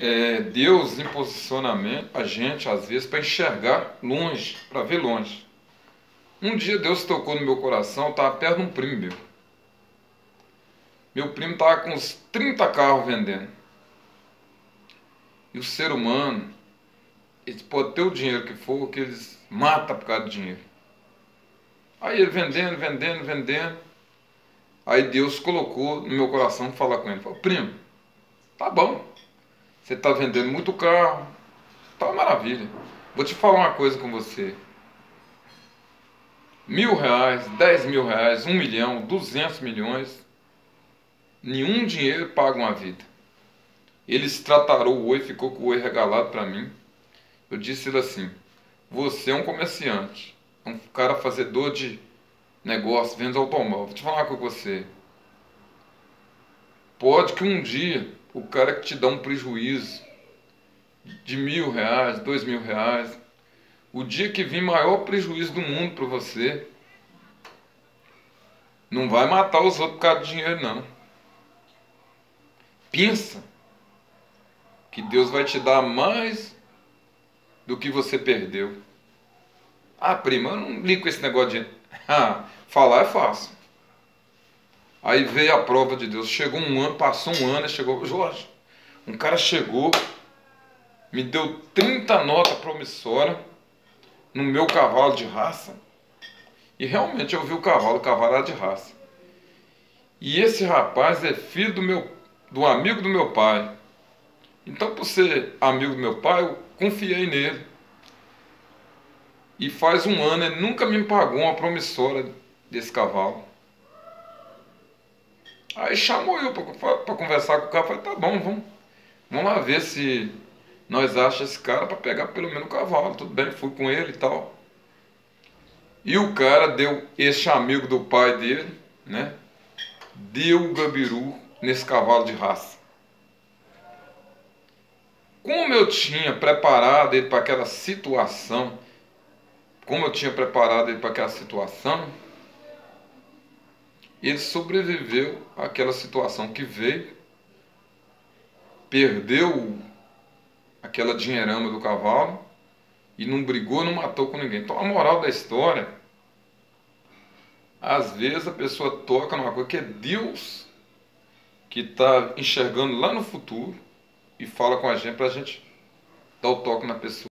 Deus imposiciona a gente, às vezes, para enxergar longe, para ver longe. Um dia Deus tocou no meu coração, eu estava perto de um primo meu. Meu primo estava com uns 30 carros vendendo. E o ser humano, ele pode ter o dinheiro que for, que eles matam por causa do dinheiro. Aí ele vendendo, vendendo, vendendo. Aí Deus colocou no meu coração falar com ele. Falou: primo, tá bom. Você está vendendo muito carro. Tá uma maravilha. Vou te falar uma coisa com você. R$ 1.000, R$ 10.000, 1 milhão, 200 milhões. Nenhum dinheiro paga uma vida. Ele estratarou o oi, ficou com o oi regalado para mim. Eu disse ele assim: você é um comerciante, é um cara fazedor de negócio, vende automóvel. Vou te falar uma coisa com você. Pode que um dia o cara que te dá um prejuízo de R$ 1.000, R$ 2.000, o dia que vir maior prejuízo do mundo para você, não vai matar os outros por causa do dinheiro, não. Pensa que Deus vai te dar mais do que você perdeu. Ah, prima, eu não ligo com esse negócio de... falar é fácil. Aí veio a prova de Deus. Chegou um ano, passou um ano, chegou... Jorge, um cara chegou, me deu 30 notas promissórias no meu cavalo de raça. E realmente eu vi o cavalo era de raça. E esse rapaz é filho do amigo do meu pai. Então, por ser amigo do meu pai, eu confiei nele. E faz um ano ele nunca me pagou uma promissória desse cavalo. Aí chamou eu para conversar com o cara. Falei: tá bom, vamos lá ver se nós achamos esse cara para pegar pelo menos o cavalo. Tudo bem, fui com ele e tal. E o cara deu, esse amigo do pai dele, né? Deu o gabiru nesse cavalo de raça. Como eu tinha preparado ele para aquela situação, ele sobreviveu àquela situação que veio, perdeu aquela dinheirama do cavalo e não brigou, não matou com ninguém. Então a moral da história, às vezes a pessoa toca numa coisa que é Deus que está enxergando lá no futuro e fala com a gente para a gente dar o toque na pessoa.